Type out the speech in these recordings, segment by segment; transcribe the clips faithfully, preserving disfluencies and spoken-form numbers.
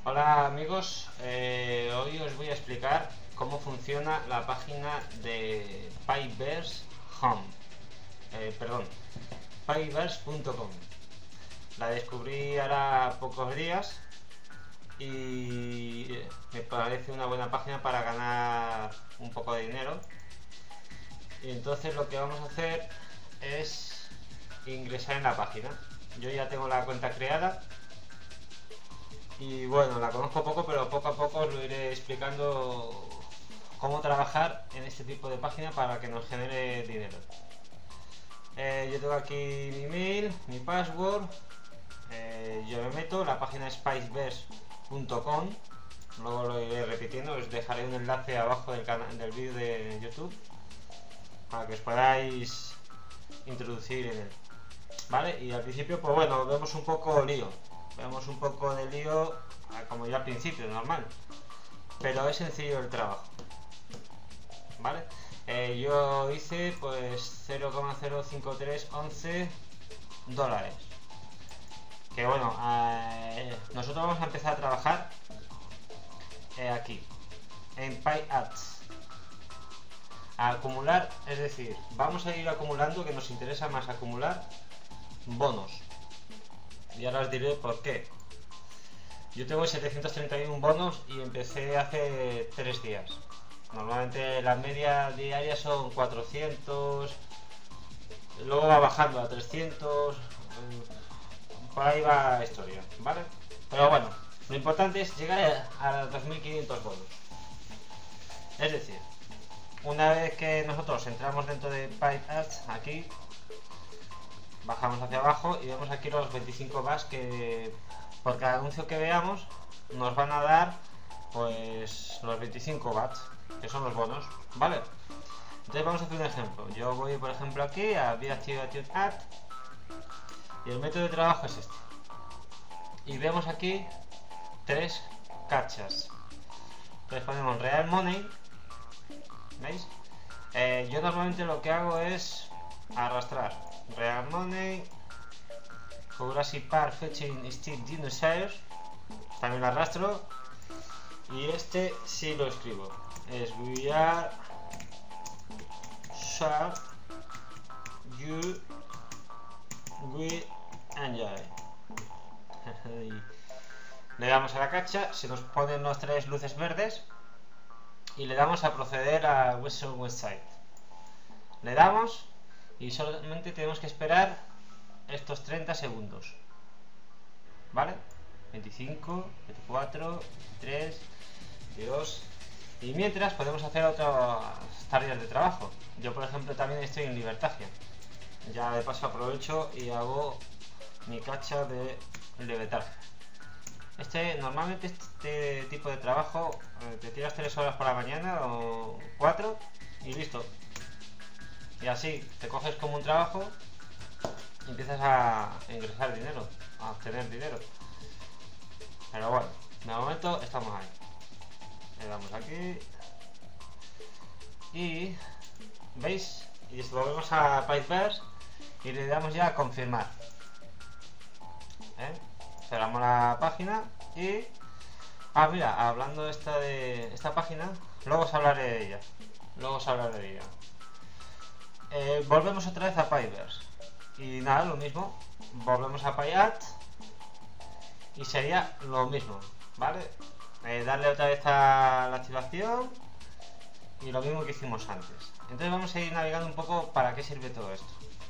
Hola amigos, eh, hoy os voy a explicar cómo funciona la página de Payverse Home, eh, perdón, payverse punto com. La descubrí ahora pocos días y me parece una buena página para ganar un poco de dinero. Y entonces lo que vamos a hacer es ingresar en la página. Yo ya tengo la cuenta creada. Y bueno, la conozco poco, pero poco a poco os lo iré explicando cómo trabajar en este tipo de página para que nos genere dinero. Eh, yo tengo aquí mi email, mi password, eh, yo me meto, la página es payverse punto com, luego lo iré repitiendo, os dejaré un enlace abajo del, canal, del vídeo de YouTube para que os podáis introducir en él. ¿Vale? Y al principio, pues bueno, vemos un poco lío. Vemos un poco de lío, como ya al principio, normal. Pero es sencillo el trabajo. ¿Vale? Eh, yo hice pues cero coma cero cinco tres once dólares. Que bueno, eh, nosotros vamos a empezar a trabajar eh, aquí, en PayAds. A acumular, es decir, vamos a ir acumulando, que nos interesa más acumular bonos. Y ahora os diré por qué. Yo tengo setecientos treinta y uno bonos y empecé hace tres días. Normalmente la media diaria son cuatrocientos, luego va bajando a trescientos, por ahí va la historia, ¿vale? Pero bueno, lo importante es llegar a los dos mil quinientos bonos. Es decir, una vez que nosotros entramos dentro de PayAds, aquí bajamos hacia abajo y vemos aquí los veinticinco más que por cada anuncio que veamos nos van a dar pues los veinticinco bats, que son los bonos, ¿vale? Entonces vamos a hacer un ejemplo. Yo voy por ejemplo aquí a Via Activation Ad y el método de trabajo es este. Y vemos aquí tres cachas. Entonces ponemos Real Money, ¿veis? Eh, yo normalmente lo que hago es arrastrar Real Money, Jurassic Park Fetching Steel Dinosaurs, también lo arrastro, y este sí lo escribo, es We are sure you will enjoy. Le damos a la cacha, se nos ponen las tres luces verdes y le damos a proceder a Western Website. Le damos y solamente tenemos que esperar estos treinta segundos, ¿vale? veinticinco, veinticuatro, veintitrés, veintidós. Y mientras podemos hacer otras tareas de trabajo. Yo por ejemplo también estoy en Libertagia. Ya de paso aprovecho y hago mi cacha de Libertagia. Este, normalmente este tipo de trabajo eh, te tiras tres horas por la mañana o cuatro y listo. Y así te coges como un trabajo y empiezas a ingresar dinero, a obtener dinero. Pero bueno, de momento estamos ahí. Le damos aquí y ¿veis? Y volvemos a Payverse y le damos ya a confirmar. ¿Eh? Cerramos la página y ah, mira, hablando de esta de esta página, luego os hablaré de ella. Luego os hablaré de ella. Eh, volvemos otra vez a Payverse y nada, lo mismo, volvemos a PayAds y sería lo mismo, ¿vale? Eh, darle otra vez a la activación y lo mismo que hicimos antes. Entonces vamos a ir navegando un poco para qué sirve todo esto.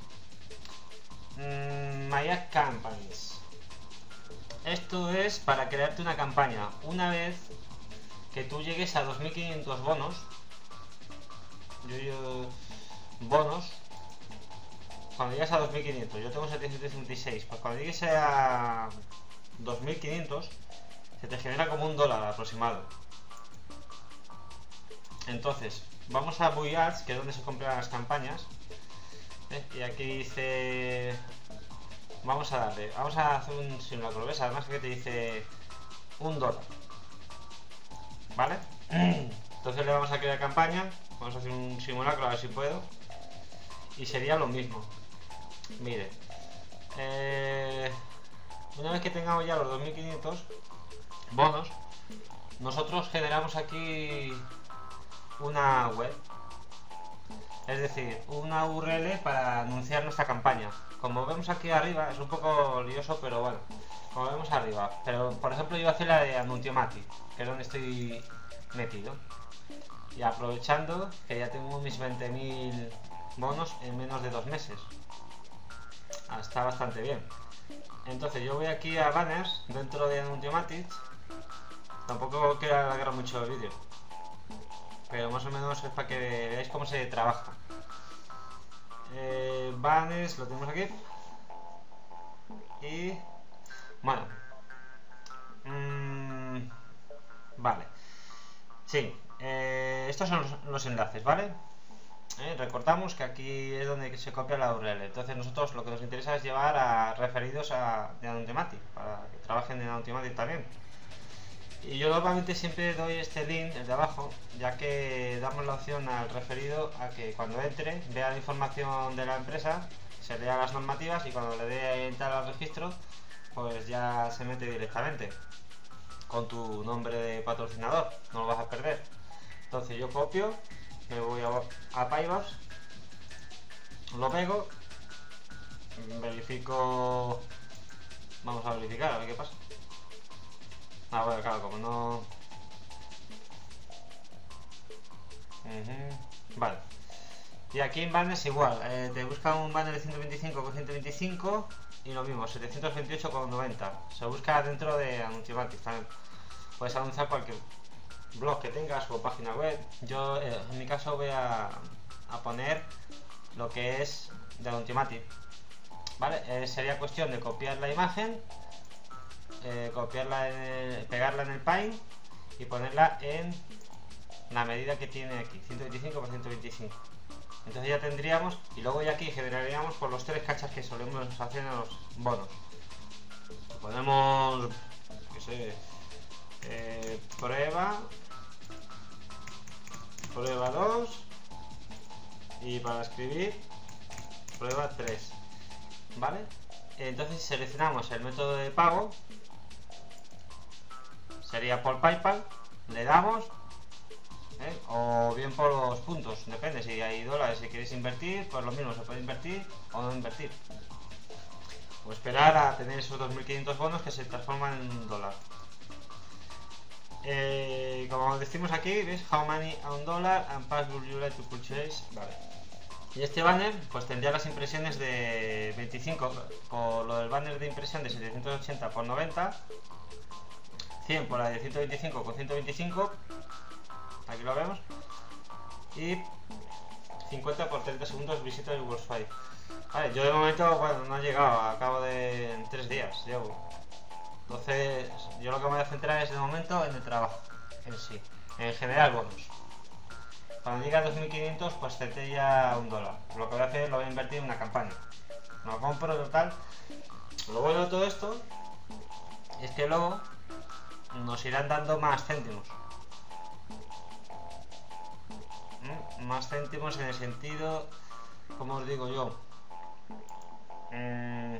mm, My Ad Campaigns. Esto es para crearte una campaña. Una vez que tú llegues a dos mil quinientos bonos, yo, yo bonos, cuando llegues a dos mil quinientos, yo tengo setecientos cincuenta y seis, pues cuando llegues a dos mil quinientos se te genera como un dólar aproximado. Entonces vamos a PayAds, que es donde se compran las campañas, ¿eh? Y aquí dice, vamos a darle, vamos a hacer un simulacro, ¿ves? Además que te dice un dólar, ¿vale? Entonces le vamos a crear campaña, vamos a hacer un simulacro a ver si puedo, y sería lo mismo. Mire, eh, una vez que tengamos ya los dos mil quinientos, bonos, nosotros generamos aquí una web, es decir, una U R L para anunciar nuestra campaña. Como vemos aquí arriba, es un poco lioso, pero bueno, como vemos arriba. Pero por ejemplo, yo voy a hacer la de Anuntiomati, que es donde estoy metido. Y aprovechando que ya tengo mis veinte mil bonos en menos de dos meses. Ah, está bastante bien. Entonces yo voy aquí a banners dentro de Anuntiomati. Tampoco quiero alargar mucho el vídeo, pero más o menos es para que veáis cómo se trabaja. Eh, banners lo tenemos aquí. Y bueno, mmm, vale. Sí, eh, estos son los, los enlaces, ¿vale? Eh, recordamos que aquí es donde se copia la U R L. Entonces nosotros lo que nos interesa es llevar a referidos a de Anuntiomati, para que trabajen en Anuntiomati también. Y yo normalmente siempre doy este link, el de abajo, ya que damos la opción al referido a que cuando entre vea la información de la empresa, se lea las normativas y cuando le dé a entrar al registro, pues ya se mete directamente con tu nombre de patrocinador, no lo vas a perder. Entonces yo copio, me voy a, a Pybars, lo pego, verifico, vamos a verificar a ver qué pasa. Ah, bueno, claro, como no... Uh-huh. Vale. Y aquí en banners igual, eh, te busca un banner de ciento veinticinco con ciento veinticinco y lo mismo, setecientos veintiocho con noventa. Se busca dentro de Anuntiomati también. Puedes anunciar cualquier blog que tengas o página web. Yo eh, en mi caso voy a, a poner lo que es de Anuntiomati. Vale, eh, sería cuestión de copiar la imagen, eh, copiarla, en el, pegarla en el Paint y ponerla en la medida que tiene aquí, ciento veinticinco por ciento veinticinco. Entonces ya tendríamos, y luego ya aquí generaríamos por los tres cachas que solemos hacer en los bonos. Ponemos, qué sé, eh, prueba, prueba dos y para escribir, prueba tres. ¿Vale? Entonces seleccionamos el método de pago, sería por PayPal, le damos, ¿eh? O bien por los puntos, depende, si hay dólares, si queréis invertir, pues lo mismo, se puede invertir o no invertir. O esperar a tener esos dos mil quinientos bonos que se transforman en un dólar. Eh, como decimos aquí, ¿ves? How many a un dólar and pass would you like to purchase? Vale. Y este banner pues tendría las impresiones de veinticinco por lo del banner de impresión de setecientos ochenta por noventa, cien por la de ciento veinticinco con ciento veinticinco, aquí lo vemos, y cincuenta por treinta segundos visita el Workspace. Vale, yo de momento, bueno, no he llegado, a cabo de en tres días llevo. Entonces yo lo que me voy a centrar es de momento en el trabajo en sí, en generar bonos. Cuando llegue a dos mil quinientos pues tendré ya un dólar. Lo que voy a hacer lo voy a invertir en una campaña. Lo compro total. Lo bueno de todo esto es que luego nos irán dando más céntimos. ¿Mm? Más céntimos en el sentido, como os digo yo, mm,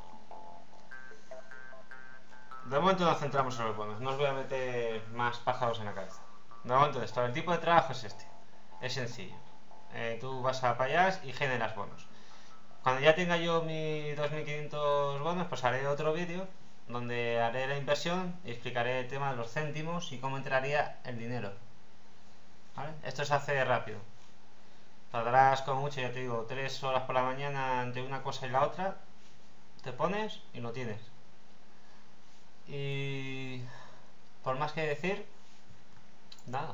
de momento nos centramos en los bonos. No os voy a meter más pájaros en la cabeza. De momento esto, el tipo de trabajo es este. Es sencillo. Eh, tú vas a Payas y generas bonos. Cuando ya tenga yo mis dos mil quinientos bonos, pues haré otro vídeo donde haré la inversión y explicaré el tema de los céntimos y cómo entraría el dinero. ¿Vale? Esto se hace rápido. Tardarás como mucho, ya te digo, tres horas por la mañana entre una cosa y la otra. Te pones y lo tienes. Y por más que decir, nada.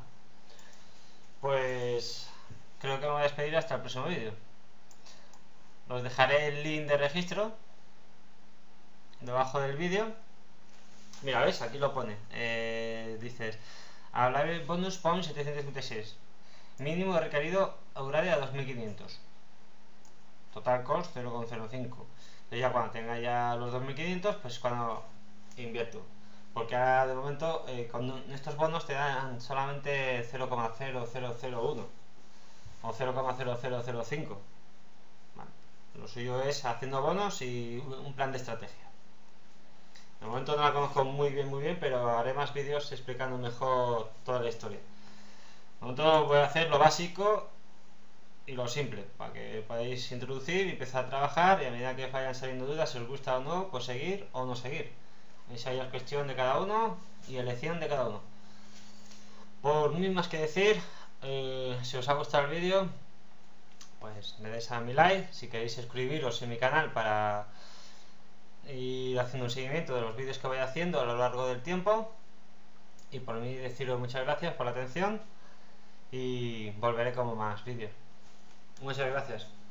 Pues creo que me voy a despedir hasta el próximo vídeo. Os dejaré el link de registro debajo del vídeo. Mira, ¿ves? Aquí lo pone. Eh, dices, hablar el bonus pound setecientos cincuenta y seis. Mínimo requerido horario a dos mil quinientos. Total cost cero coma cero cinco. Entonces ya cuando tenga ya los dos mil quinientos, pues cuando invierto. Porque ahora de momento eh, con estos bonos te dan solamente cero coma cero cero cero uno o cero coma cero cero cero cinco. Vale. Lo suyo es haciendo bonos y un plan de estrategia. De momento no la conozco muy bien, muy bien, pero haré más vídeos explicando mejor toda la historia. De momento voy a hacer lo básico y lo simple, para que podáis introducir y empezar a trabajar, y a medida que vayan saliendo dudas, si os gusta o no, pues seguir o no seguir. Esa ya es cuestión de cada uno y elección de cada uno. Por mí más que decir, eh, si os ha gustado el vídeo, pues le dais a mi like. Si queréis suscribiros en mi canal para ir haciendo un seguimiento de los vídeos que vaya haciendo a lo largo del tiempo. Y por mí deciros muchas gracias por la atención y volveré con más vídeos. Muchas gracias.